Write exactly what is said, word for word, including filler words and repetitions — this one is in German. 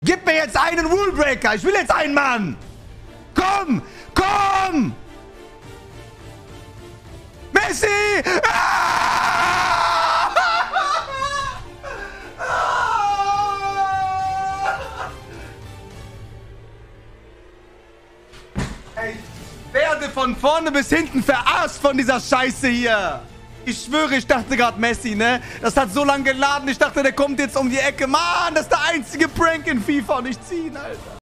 Gib mir jetzt einen Rulebreaker. Ich will jetzt einen Mann. Komm. Komm. Messi. Ah! Ey, ich werde von vorne bis hinten verarscht von dieser Scheiße hier. Ich schwöre, ich dachte gerade Messi, ne? Das hat so lange geladen. Ich dachte, der kommt jetzt um die Ecke. Mann, das ist der einzige Prank in FIFA und ich zieh ihn, Alter.